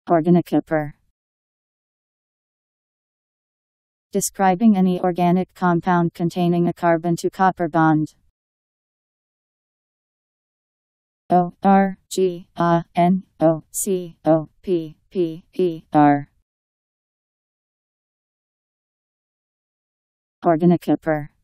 Organocopper. Describing any organic compound containing a carbon-to-copper bond. Organocopper. Organocopper.